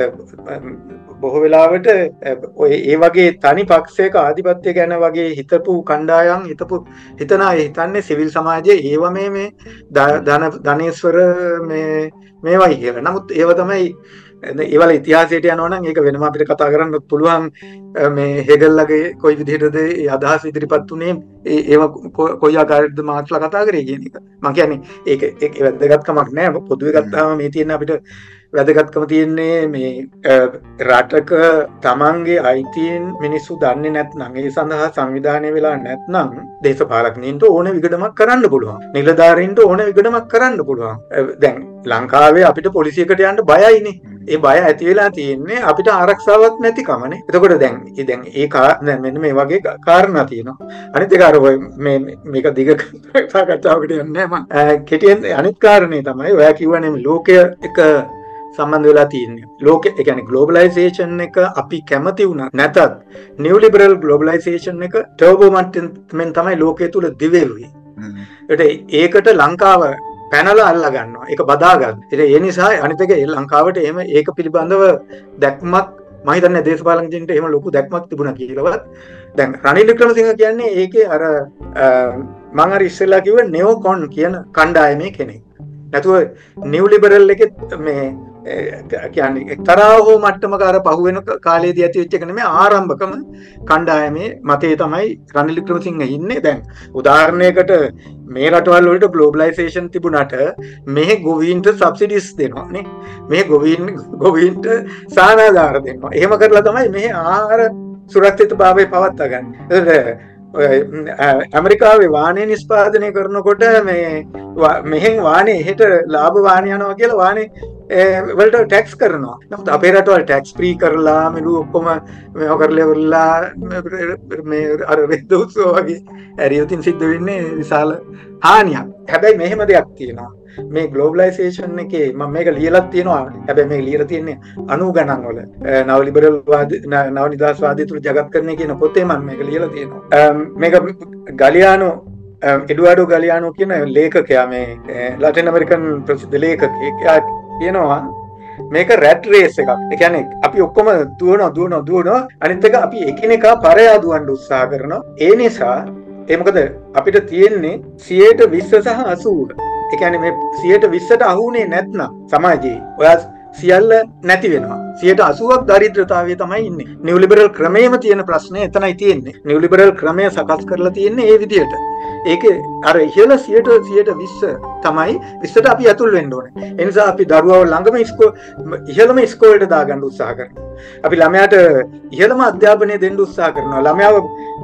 බොහෝ වෙලාවට ඔය ඒ වගේ තනි පක්ෂයක ආධිපත්‍ය ගැන වගේ හිතපු කණ්ඩායම් හිතපු හිතන අය හිතන්නේ සිවිල් සමාජයේ ඒව මේ මේ ධන ධනේශ්වර මේ මේවයි කියලා. නමුත් ඒව තමයි ඒවල ඉතිහාසයට යනවා නම් ඒක වෙනම අපිට කතා කරන්න පුළුවන්. මේ හෙගල්ලගේ කොයි විදිහටද ඒ අදහස් ඉදිරිපත් උනේ, ඒව කොයි ආකාරයකද මාත්‍රලා කතා කරේ කියන එක. මම කියන්නේ ඒක ඒක වැදගත්කමක් නෑ. පොදුවේ ගත්තාම මේ තියෙන අපිට වැදගත්කම තියෙන්නේ මේ රටක තමන්ගේ අයිතීන් මිනිස්සු දන්නේ නැත්නම්, ඒ සඳහා සංවිධානය වෙලා නැත්නම් දේශපාලකයන්ට ඕන විගඩමක් කරන්න පුළුවන්. නිලධාරීන්ට ඕන විගඩමක් කරන්න පුළුවන්. දැන් ලංකාවේ අපිට පොලිසියකට යන්න බයයිනේ. ඒ බය ඇති වෙලා තියෙන්නේ අපිට ආරක්ෂාවක් නැතිකමනේ. එතකොට දැන් දැන් ඒ දැන් මෙන්න මේ වගේ කාරණා තියෙනවා. අනිත් එක අර මේ මේක දිග සාකච්ඡාවකට යන්නේ නැහැ මම. කෙටියෙන් අනිත් කාරණේ තමයි ඔයා කිව්වනේ මේ ලෝකය එක සම්බන්ධ වෙලා තියෙන්නේ. ලෝකෙ ඒ කියන්නේ ග්ලෝබලයිසේෂන් එක අපි කැමති වුණත් නැතත් නියු ලිබරල් ග්ලෝබලයිසේෂන් එක ටර්බෝ මට්ටමින් තමයි ලෝකයේ තුල දිවෙන්නේ. ඒකට ඒකට ලංකාව පැනලා අල්ලා ගන්නවා. ඒක බදා ගන්න. ඒ නිසා අනිත් එක ලංකාවට එහෙම ඒක පිළිබඳව දැක්මක් මම හිතන්නේ දේශපාලනඥයින්ට එහෙම ලොකු දැක්මක් තිබුණා කියලාවත්. දැන් රනිල් වික්‍රමසිංහ කියන්නේ ඒකේ අර මම අර ඉස්සෙල්ලා කිව්ව නෙෝකොන් කියන කණ්ඩායමේ කෙනෙක්. නැතුව නිව් ලිබරල් එකේ මේ කියන්නේ එක්තරා හෝ මට්ටමක අර පහුවෙන කාලේදී ඇති වෙච්ච එක නෙමෙයි ආරම්භකම කණ්ඩායමේ මතේ තමයි රනිල් වික්‍රමසිංහ ඉන්නේ. දැන් උදාහරණයකට මේ රටවල් වලට ග්ලෝබලයිසේෂන් තිබුණාට මේ ගොවීන්ට සබ්සිඩිස් දෙනවා නේ. මේ ගොවීන් ගොවීන්ට සානාධාර දෙනවා. එහෙම කරලා තමයි මේ ආහාර සුරක්ෂිතභාවය පවත්වා ගන්න. ඇමරිකාවේ වාහනේ නිෂ්පාදනය කරනකොට මේ මෙහෙන් වාහනේ එහෙට ලාභ වාහන යනවා කියලා වාහනේ වලට ටැක්ස් කරනවා. නමුත් අපේ රටවල් ටැක්ස් ෆ්‍රී කරලා මෙලු ඔක්කොම මේව කරලා ඉවරලා මේ අර රෙද්දෝත්සව වගේ ඇරියොතින් සිද්ධ වෙන්නේ විශාල හානියක්. හැබැයි මෙහෙම දෙයක් තියෙනවා. මේ ග්ලෝබලයිසේෂන් එකේ මම මේක ලියලා තියෙනවා. හැබැයි මේක ලියලා තියෙන්නේ අනූ ගණන් වල. නව ලිබරල් වාදී නව නිදහස්වාදී තුල ජගත්කරණය කියන පොතේ මම මේක ලියලා තියෙනවා. මේක ගලියානෝ එඩුවාඩෝ ගලියානෝ කියන ලේඛකයා මේ ලැටින් ඇමරිකන් ප්‍රසිද්ධ ලේඛකයෙක් කියනවා මේක රැට් රේස් එකක්. ඒ කියන්නේ අපි ඔක්කොම දුවනවා දුවනවා දුවනවා අනිත් එක අපි එකිනෙකා පරයා දුවන්න උත්සාහ කරනවා. ඒ නිසා ඒ මොකද අපිට තියෙන්නේ සියයට විස්ස සහ අසූව. ඒ කියන්නේ මේ සියයට විස්සට අහුුනේ නැත්නම් සමාජයේ ඔයා සියල්ල නැති වෙනවා. සියයට අසූවක් දරිද්‍රතාවයේ තමයි ඉන්නේ. නිව් ලිබරල් ක්‍රමයේම තියෙන ප්‍රශ්නේ එතනයි තියෙන්නේ. නිව් ලිබරල් ක්‍රමය සකස් කරලා තියෙන්නේ ඒ විදිහට. ඒකේ අර ඉහළ සියයට සියයට විස්ස තමයි විස්සට අපි ඇතුල් වෙන්න ඕනේ. ඒ නිසා අපි දරුවව ළඟම ඉස්කෝ ඉහළම ඉස්කෝලේට දාගන්න උත්සාහ කරනවා. අපි ළමයාට ඉහළම අධ්‍යාපනය දෙන්න උත්සාහ කරනවා. ළමයාව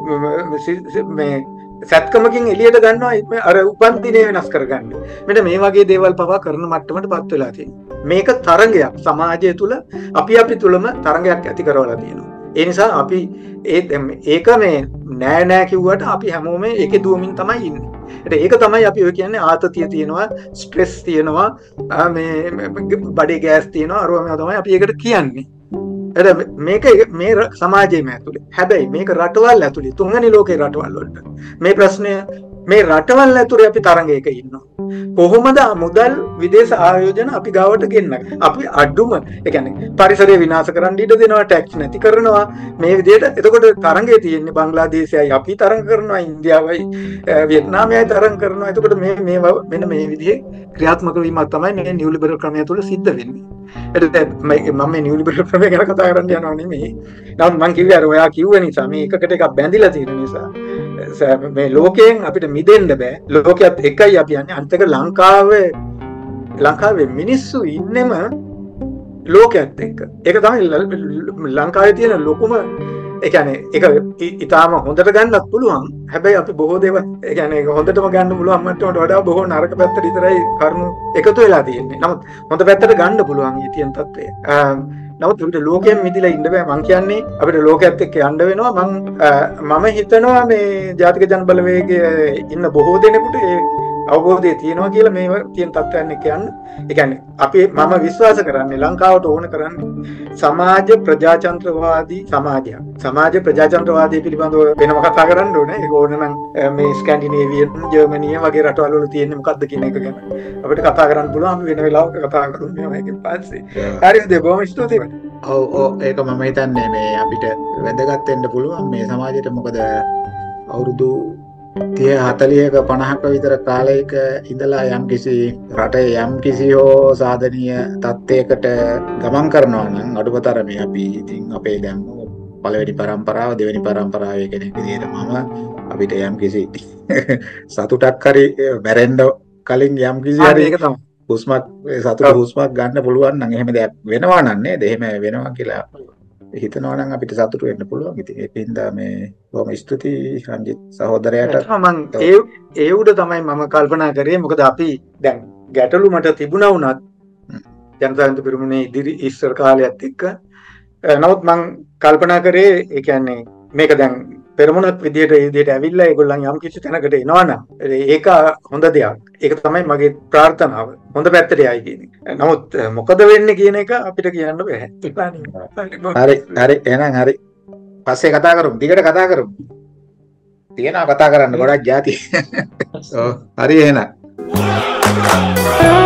මේ සත්කමකින් එළියට ගන්නවා අර උපන් දිනේ වෙනස් කරගන්න. මෙන්න මේ වගේ දේවල් පවා කරන මට්ටමටපත් වෙලා තියෙනවා. මේක තරංගයක් සමාජය තුල අපි අපි තුලම තරංගයක් ඇති කරවලා තියෙනවා. ඒ නිසා අපි ඒ ඒක මේ නෑ නෑ කිව්වට අපි හැමෝම ඒකේ දුවමින් තමයි ඉන්නේ. ඒක තමයි අපි ඔය කියන්නේ ආතතිය තියෙනවා, ස්ට්‍රෙස් තියෙනවා, මේ බඩේ ගෑස් තියෙනවා, අරවා මේවා තමයි අපි ඒකට කියන්නේ. මේක මේ සමාජයේම ඇතුලේ. හැබැයි මේක රටවල් ඇතුලේ තුන්වෙනි ලෝකේ රටවල් වලට මේ ප්‍රශ්නය මේ රටවල් ඇතුලේ අපි තරඟයක ඉන්නවා. කොහොමද මුදල් විදේශ ආයෝජන අපි ගාවට ගෙන්නන්නේ? අපි අඩුම ඒ කියන්නේ පරිසරය විනාශ කරන්න ඉඩ දෙනවා, ටැක්ස් නැති කරනවා මේ විදිහට. එතකොට තරඟේ තියෙන්නේ බංග්ලාදේශයයි අපි තරඟ කරනවා, ඉන්දියාවයි වියට්නාමයයි තරඟ කරනවා. එතකොට මේ මේ මෙන්න මේ විදිහේ ක්‍රියාත්මක වීමක් තමයි මේ නිව් ලිබරල් ක්‍රමය තුළ සිද්ධ වෙන්නේ. එතකොට මම මේ නිව් ලිබරල් ක්‍රමය ගැන කතා කරන්න යනවා නෙමෙයි. නමුත් මම කිව්වේ අර ඔයා කිව්ව නිසා මේ එකකට එකක් බැඳිලා තියෙන නිසා මේ ලෝකයෙන් අපිට මිදෙන්න බෑ. ලෝකයේත් එකයි අපි යන්නේ. අනිත් එක ලංකාවේ ලංකාවේ මිනිස්සු ඉන්නෙම ලෝකයේත් එක්ක. ඒක තමයි ලංකාවේ තියෙන ලොකුම ඒ කියන්නේ ඒක ඊටාම හොඳට ගන්නත් පුළුවන්. හැබැයි අපි බොහෝ දේවල් ඒ කියන්නේ ඒක හොඳටම ගන්න පුළුවන් මට්ටමට වඩා බොහෝ නරක පැත්තට විතරයි කරුණු එකතු වෙලා තියෙන්නේ. නමුත් හොඳ පැත්තට ගන්න පුළුවන් ඊ තියෙන තත්ත්වය. නමුත් අපිට ලෝකයෙන් මිදලා ඉන්න බෑ. මං කියන්නේ අපිට ලෝකයේත් එක්ක යන්න වෙනවා. මං මම හිතනවා මේ ජාතික ජන බලවේගයේ ඉන්න බොහෝ දෙනෙකුට ඒ අවබෝධය තියෙනවා කියලා මේ තියෙන තත්ත්වයන් එක්ක යන්න. ඒ කියන්නේ අපි මම විශ්වාස කරන්නේ ලංකාවට ඕන කරන්නේ සමාජ ප්‍රජාතන්ත්‍රවාදී සමාජයක්. සමාජ ප්‍රජාතන්ත්‍රවාදී පිළිබඳව වෙනම කතා කරන්න ඕනේ. ඒක ඕන නම් මේ ස්කැන්ඩිනේවියන්, ජර්මනිය වගේ රටවල් වල තියෙන්නේ මොකක්ද කියන එක ගැන අපිට කතා කරන්න පුළුවන්. අපි වෙන වෙලාවක කතා කරමු මේකෙන් පස්සේ. හරිද? බොහොම ස්තුතියි. ඔව් ඔව් ඒක මම හිතන්නේ මේ අපිට වැදගත් වෙන්න පුළුවන් මේ සමාජයට. මොකද අවුරුදු තිය හතලියක පනහක විතර කාලයක ඉඳලා යම් කිසි රටේ යම් කිසි හෝ සාධනීය තත්ත්වයකට ගමන් කරනවා නම් අඩුපතර මේ අපි ඉතින් අපේ දැන් පළවෙනි පරම්පරාව දෙවෙනි පරම්පරාවේ කෙනෙක් විදිහට මම අපිට යම් කිසි සතුටක් හරි මැරෙන්න කලින් යම් කිසි හරි හුස්මක් සතුට හුස්මක් ගන්න පුළුවන් නම් එහෙම දෙයක් වෙනවා නම් නේද? එහෙම වෙනවා කියලා හිතනවා නම් අපිට සතුටු වෙන්න පුළුවන්. ඉතින් ඒකින්ද මේ බොහොම ස්තුතියි රංජිත් සහෝදරයාට. මම ඒ ඒ උඩ තමයි මම කල්පනා කරේ. මොකද අපි දැන් ගැටලු මට තිබුණා වුණත් ජනතා විමුක්ති පෙරමුණේ ඉදිරි ඉස්සර කාලයත් එක්ක නමුත් මම කල්පනා කරේ ඒ කියන්නේ මේක දැන් පෙරමුණක් විදියට ඒ විදියට ඇවිල්ලා ඒගොල්ලන් යම් කිසි තැනකට එනවා නම් ඒක හොඳ දෙයක්. ඒක තමයි මගේ ප්‍රාර්ථනාව. හොඳ පැත්තට යයි කියන එක. නමුත් මොකද වෙන්නේ කියන එක අපිට කියන්න බෑ. හරි හරි එහෙනම් හරි. පස්සේ කතා කරමු. දිගට කතා කරමු. තියෙනවා කතා කරන්න ගොඩක් ಜಾති. ඔව් හරි එහෙනම්. Right.